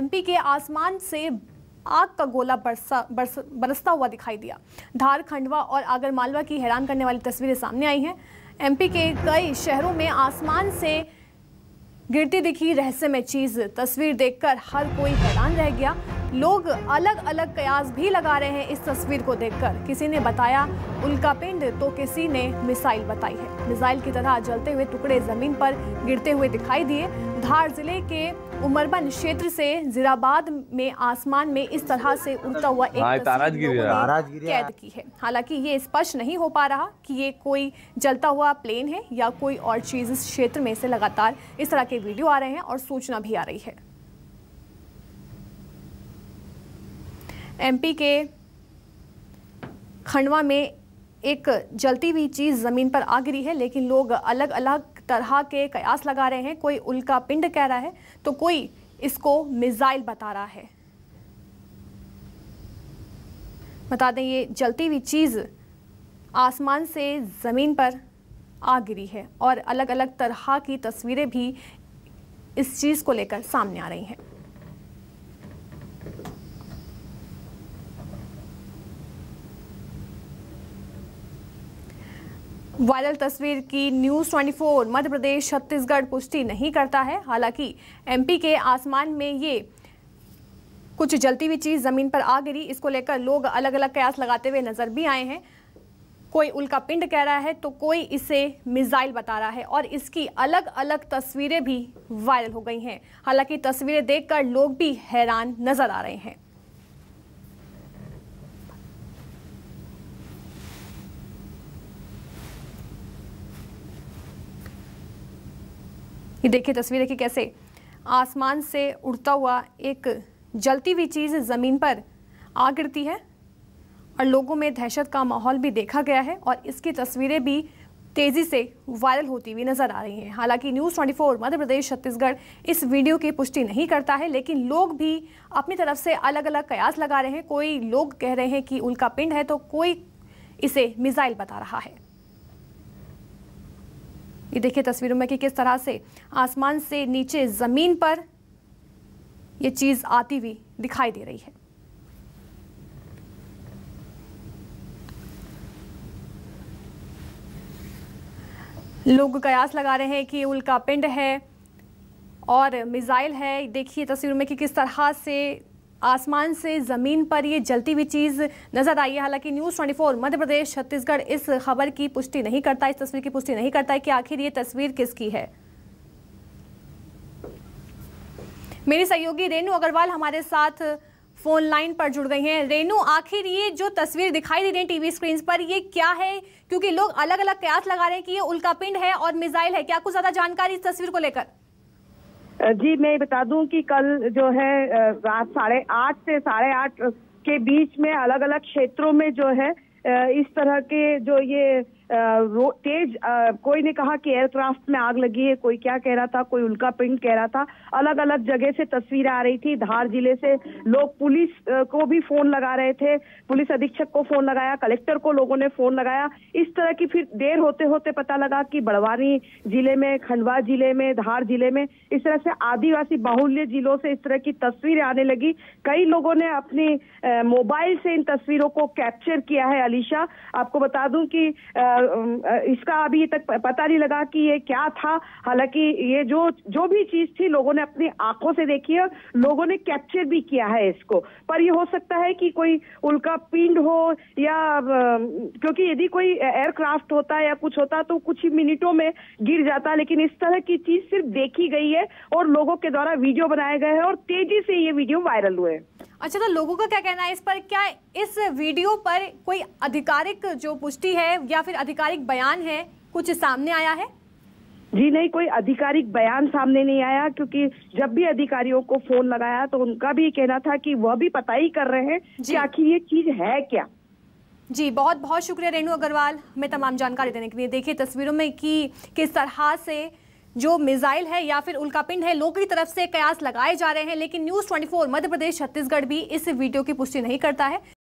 MP के आसमान से आग का गोला बरसता हुआ दिखाई दिया। धार, खंडवा और आगरमालवा की हैरान करने वाली तस्वीरें सामने आई हैं। एमपी के कई शहरों में आसमान से गिरती दिखी रहस्यमय चीज तस्वीर देखकर हर कोई हैरान रह गया। लोग अलग अलग कयास भी लगा रहे हैं इस तस्वीर को देखकर। किसी ने बताया उल्कापिंड तो किसी ने मिसाइल बताई है। मिसाइल की तरह जलते हुए टुकड़े जमीन पर गिरते हुए दिखाई दिए। धार जिले के उमरबन क्षेत्र से जिराबाद में आसमान में इस तरह से उड़ता हुआ एक तस्वीर कैद की है। हालांकि ये स्पष्ट नहीं हो पा रहा कि ये कोई जलता हुआ प्लेन है या कोई और चीज। इस क्षेत्र में से लगातार इस तरह के वीडियो आ रहे हैं और सूचना भी आ रही है। एमपी के खंडवा में एक जलती हुई चीज जमीन पर आ गिरी है, लेकिन लोग अलग अलग तरह के कयास लगा रहे हैं। कोई उल्का पिंड कह रहा है तो कोई इसको मिसाइल बता रहा है। बता दें ये जलती हुई चीज आसमान से जमीन पर आ गिरी है और अलग अलग तरह की तस्वीरें भी इस चीज को लेकर सामने आ रही हैं। वायरल तस्वीर की न्यूज़ 24 मध्य प्रदेश छत्तीसगढ़ पुष्टि नहीं करता है। हालांकि एमपी के आसमान में ये कुछ जलती हुई चीज जमीन पर आ गिरी, इसको लेकर लोग अलग अलग कयास लगाते हुए नजर भी आए हैं। कोई उल्का पिंड कह रहा है तो कोई इसे मिसाइल बता रहा है और इसकी अलग अलग तस्वीरें भी वायरल हो गई हैं। हालांकि तस्वीरें देखकर लोग भी हैरान नजर आ रहे हैं। ये देखिए तस्वीरें कि कैसे आसमान से उड़ता हुआ एक जलती हुई चीज़ ज़मीन पर आ गिरती है और लोगों में दहशत का माहौल भी देखा गया है और इसकी तस्वीरें भी तेज़ी से वायरल होती हुई नज़र आ रही हैं। हालांकि न्यूज़ 24 मध्य प्रदेश छत्तीसगढ़ इस वीडियो की पुष्टि नहीं करता है, लेकिन लोग भी अपनी तरफ से अलग अलग कयास लगा रहे हैं। कोई लोग कह रहे हैं कि उल्का पिंड है तो कोई इसे मिसाइल बता रहा है। ये देखिए तस्वीरों में कि किस तरह से आसमान से नीचे जमीन पर ये चीज आती हुई दिखाई दे रही है। लोग कयास लगा रहे हैं कि उल्का पिंड है और मिसाइल है। देखिए तस्वीरों में कि किस तरह से आसमान से ज़मीन पर ये जलती हुई चीज़ नज़र आई है। हालांकि न्यूज़ 24 मध्य प्रदेश छत्तीसगढ़ इस खबर की पुष्टि नहीं करता, इस तस्वीर की पुष्टि नहीं करता है कि आखिर ये तस्वीर किसकी है। मेरी सहयोगी रेनू अग्रवाल हमारे साथ फोन लाइन पर जुड़ गई हैं। रेनू, आखिर ये जो तस्वीर दिखाई दे रही है टीवी स्क्रीन पर, ये क्या है? क्योंकि लोग अलग अलग कयास लगा रहे हैं कि ये उल्कापिंड है और मिसाइल है। क्या कुछ ज्यादा जानकारी इस तस्वीर को लेकर? जी मैं बता दूं कि कल जो है रात 8:30 से 8:30 के बीच में अलग अलग क्षेत्रों में जो है इस तरह के जो ये तेज कोई ने कहा कि एयरक्राफ्ट में आग लगी है, कोई क्या कह रहा था, कोई उल्का पिंड कह रहा था। अलग अलग जगह से तस्वीरें आ रही थी। धार जिले से लोग पुलिस को भी फोन लगा रहे थे, पुलिस अधीक्षक को फोन लगाया, कलेक्टर को लोगों ने फोन लगाया। इस तरह की फिर देर होते होते पता लगा कि बड़वानी जिले में, खंडवा जिले में, धार जिले में इस तरह से आदिवासी बाहुल्य जिलों से इस तरह की तस्वीरें आने लगी। कई लोगों ने अपनी मोबाइल से इन तस्वीरों को कैप्चर किया है। अलीशा, आपको बता दूं कि इसका अभी तक पता नहीं लगा कि ये क्या था। हालांकि ये जो भी चीज थी लोगों ने अपनी आंखों से देखी है, लोगों ने कैप्चर भी किया है इसको। पर ये हो सकता है कि कोई उल्का पिंड हो या क्योंकि यदि कोई एयरक्राफ्ट होता या कुछ होता तो कुछ ही मिनटों में गिर जाता, लेकिन इस तरह की चीज सिर्फ देखी गई है और लोगों के द्वारा वीडियो बनाए गए हैं और तेजी से ये वीडियो वायरल हुए। अच्छा, तो लोगों का क्या कहना है इस पर? क्या इस वीडियो पर कोई आधिकारिक जो पुष्टि है या फिर आधिकारिक बयान है कुछ सामने आया है? जी नहीं, कोई आधिकारिक बयान सामने नहीं आया, क्योंकि जब भी अधिकारियों को फोन लगाया तो उनका भी कहना था कि वह भी पता ही कर रहे हैं कि आखिर ये चीज है क्या। जी बहुत बहुत शुक्रिया रेनू अग्रवाल हमें तमाम जानकारी देने के लिए। देखिए तस्वीरों में कि किस तरह से जो मिसाइल है या फिर उल्कापिंड है, लोगों की तरफ से कयास लगाए जा रहे हैं, लेकिन न्यूज़ 24 मध्य प्रदेश छत्तीसगढ़ भी इस वीडियो की पुष्टि नहीं करता है।